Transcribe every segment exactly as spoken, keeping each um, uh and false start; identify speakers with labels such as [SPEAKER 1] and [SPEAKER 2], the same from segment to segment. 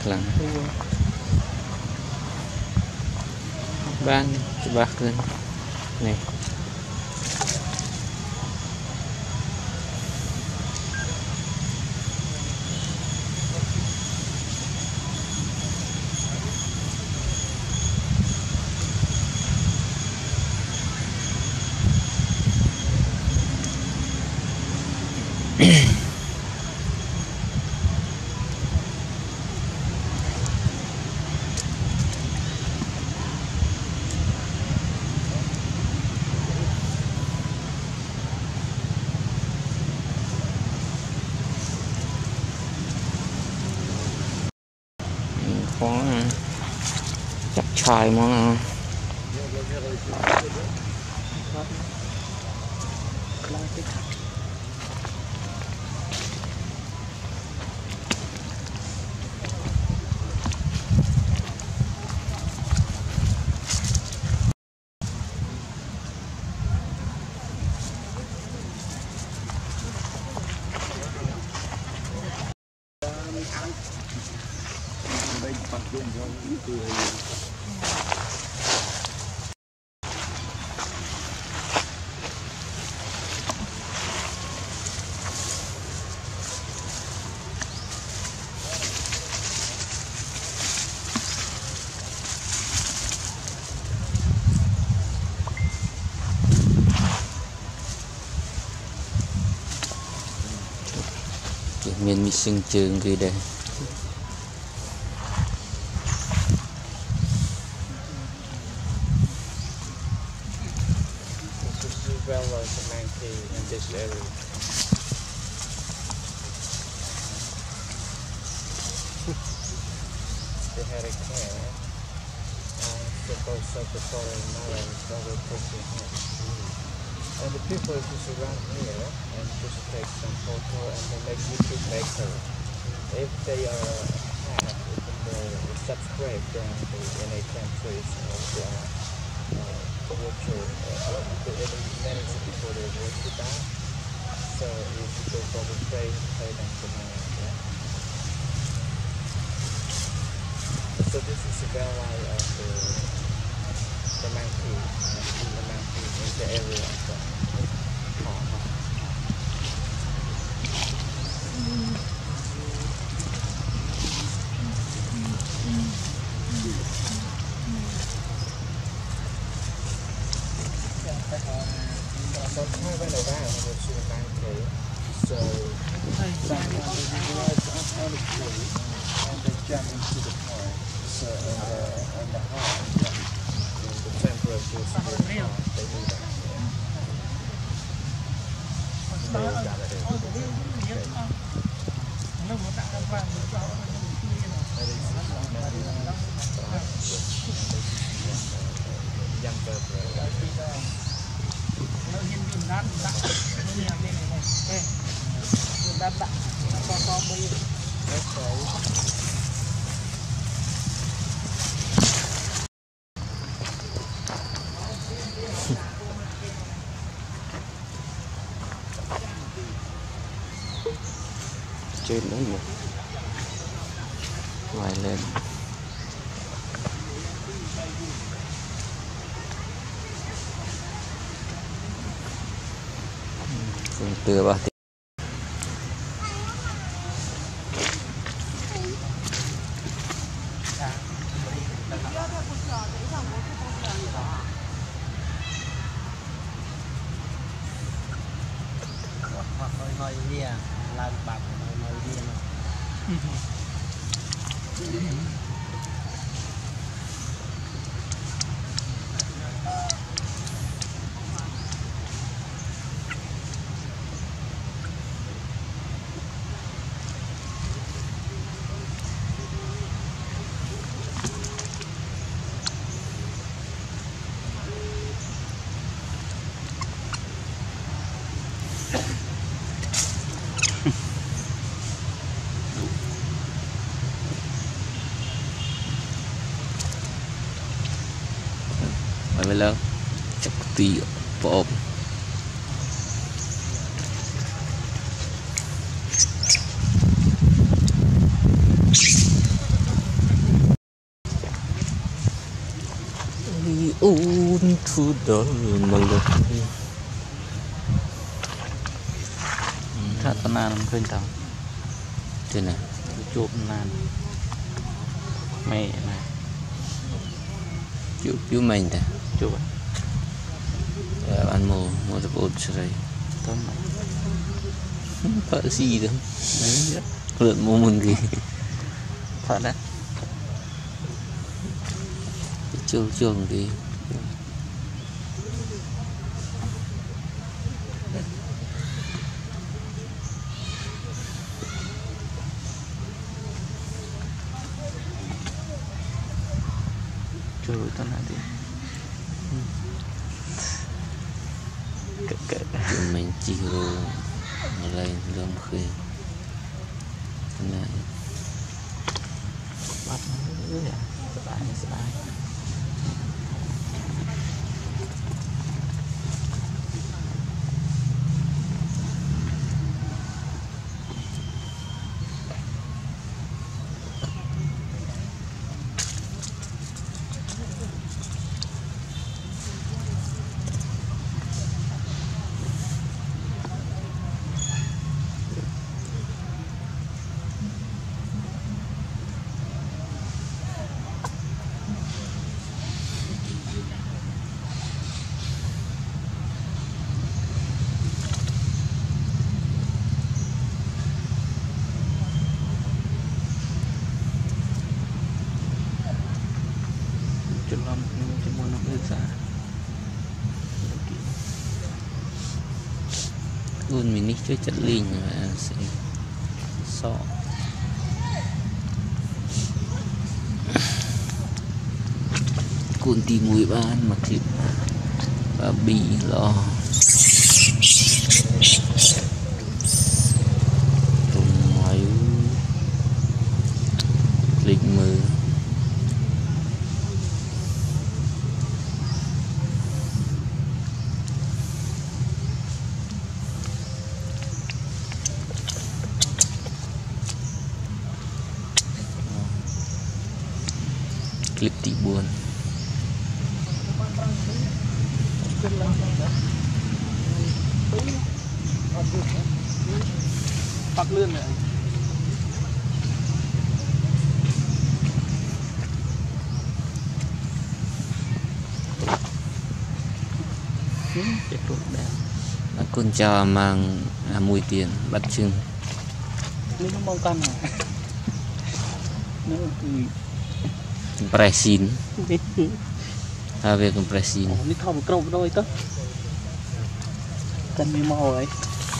[SPEAKER 1] lắm ban bạc lên này có chặt chài món miền mi sưng trường gì đây
[SPEAKER 2] in this area. They had a cat, uh, supposed to the following morning, very quickly home. And the people just around here and just take some photo and they make YouTube make her. If they are have even the subscribe then the in a countries or they are uh, virtual uh, the many people they work with that. So if you go for the trade, pay them the money. Yeah? So this is the bell line of the the monkey, the monkey in the area of the farm. Sometimes when around I go to the monkey, so sometimes they rise up on the tree and they jump into the pond. So on the on the hard, when the temperature is very hot, they do that.
[SPEAKER 1] trên đó một ngoài lên từ ba
[SPEAKER 2] hơi đi à, làm bạc hơi đi mà.
[SPEAKER 1] Mày lên chắc tì bộp un thu đó mà lực
[SPEAKER 3] thật là nàn khơi tao
[SPEAKER 1] thế này
[SPEAKER 3] chụp nàn mẹ này
[SPEAKER 1] chụp chụp mình ta
[SPEAKER 3] chụp
[SPEAKER 1] ăn mồ mồ tập ốt rồi
[SPEAKER 3] tao mày
[SPEAKER 1] phở gì đó lượn mồ mình gì
[SPEAKER 3] thật đấy
[SPEAKER 1] trường trường thì
[SPEAKER 3] chơi tao là đi
[SPEAKER 1] mình chỉ rồi lại lương khơi này
[SPEAKER 3] bắt nó nữa à sải sải chụp lắm chụp muốn nó hơi xa
[SPEAKER 1] luôn mình đi chơi chất linh mà sẽ sọ cuốn tì mùi ban mà thịt và bì lò tùng máy lịch mơ clip tị buồn
[SPEAKER 3] bắt lươn này chết rồi đẹp
[SPEAKER 1] là con trò mang à, mùi tiền bắt chưng
[SPEAKER 3] nếu nó mong căn à nó thì
[SPEAKER 1] presin à về con presin
[SPEAKER 3] đi thò một câu đôi tớ cần mì màu ấy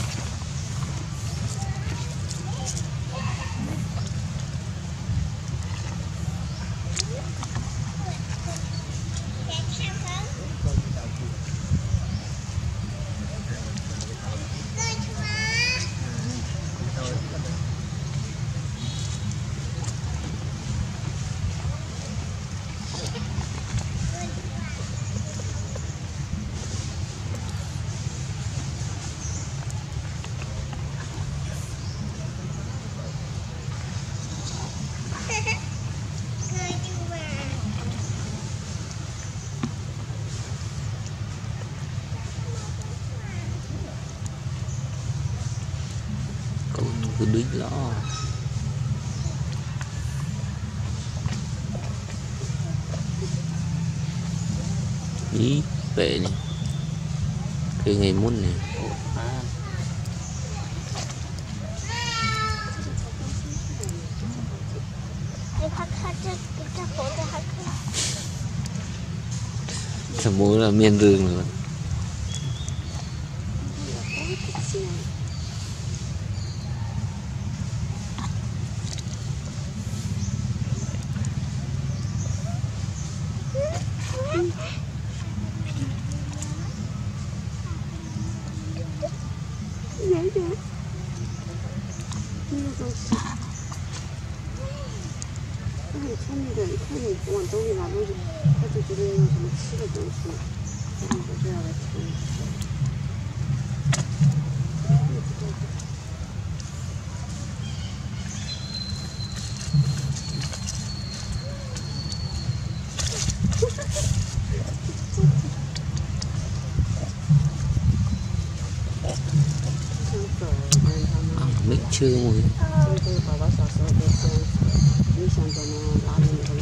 [SPEAKER 1] cứ đuối lõ ý bệ này cái ngày muốn này thằng bố là miên rừng rồi 没吃过。
[SPEAKER 4] 这个爸爸小时候都这样子，没想到呢，哪里那个